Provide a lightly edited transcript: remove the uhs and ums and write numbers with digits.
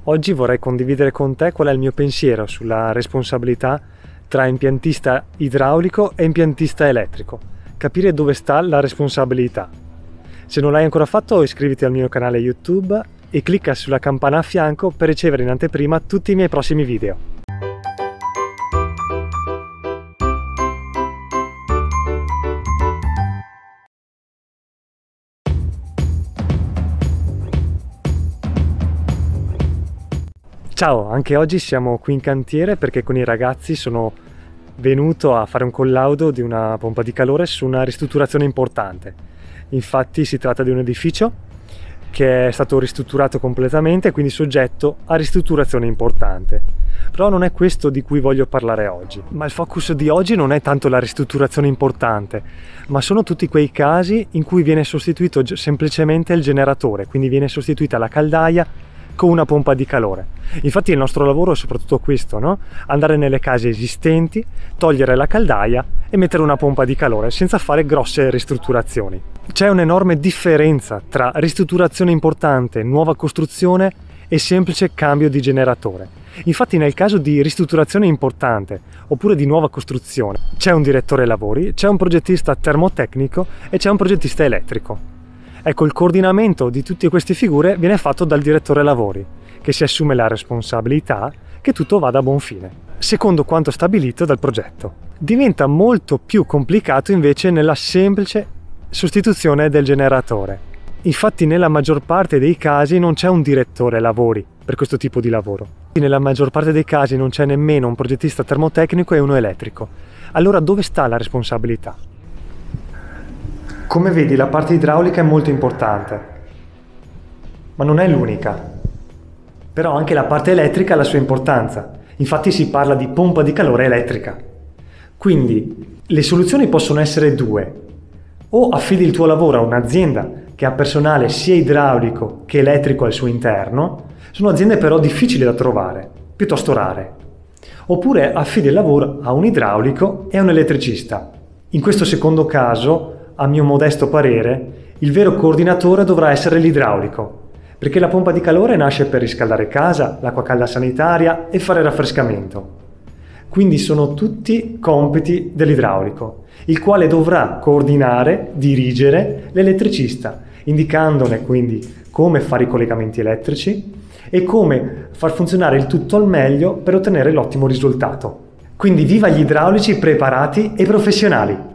Oggi vorrei condividere con te qual è il mio pensiero sulla responsabilità tra impiantista idraulico e impiantista elettrico, capire dove sta la responsabilità. Se non l'hai ancora fatto, iscriviti al mio canale YouTube e clicca sulla campana a fianco per ricevere in anteprima tutti i miei prossimi video. Ciao, anche oggi siamo qui in cantiere perché con i ragazzi sono venuto a fare un collaudo di una pompa di calore su una ristrutturazione importante. Infatti si tratta di un edificio che è stato ristrutturato completamente, quindi soggetto a ristrutturazione importante. Però non è questo di cui voglio parlare oggi. Ma il focus di oggi non è tanto la ristrutturazione importante, ma sono tutti quei casi in cui viene sostituito semplicemente il generatore, quindi viene sostituita la caldaia con una pompa di calore. Infatti il nostro lavoro è soprattutto questo, no? Andare nelle case esistenti, togliere la caldaia e mettere una pompa di calore senza fare grosse ristrutturazioni. C'è un'enorme differenza tra ristrutturazione importante, nuova costruzione e semplice cambio di generatore. Infatti nel caso di ristrutturazione importante oppure di nuova costruzione c'è un direttore lavori, c'è un progettista termotecnico e c'è un progettista elettrico. Ecco, il coordinamento di tutte queste figure viene fatto dal direttore lavori, che si assume la responsabilità che tutto vada a buon fine, secondo quanto stabilito dal progetto. Diventa molto più complicato invece nella semplice sostituzione del generatore. Infatti nella maggior parte dei casi non c'è un direttore lavori per questo tipo di lavoro. Nella maggior parte dei casi non c'è nemmeno un progettista termotecnico e uno elettrico. Allora dove sta la responsabilità? Come vedi, la parte idraulica è molto importante, ma non è l'unica. Però anche la parte elettrica ha la sua importanza. Infatti si parla di pompa di calore elettrica. Quindi le soluzioni possono essere due. O affidi il tuo lavoro a un'azienda che ha personale sia idraulico che elettrico al suo interno. Sono aziende però difficili da trovare, piuttosto rare. Oppure affidi il lavoro a un idraulico e a un elettricista. In questo secondo caso, a mio modesto parere, il vero coordinatore dovrà essere l'idraulico, perché la pompa di calore nasce per riscaldare casa, l'acqua calda sanitaria e fare raffrescamento. Quindi sono tutti compiti dell'idraulico, il quale dovrà coordinare, dirigere l'elettricista, indicandone quindi come fare i collegamenti elettrici e come far funzionare il tutto al meglio per ottenere l'ottimo risultato. Quindi viva gli idraulici preparati e professionali!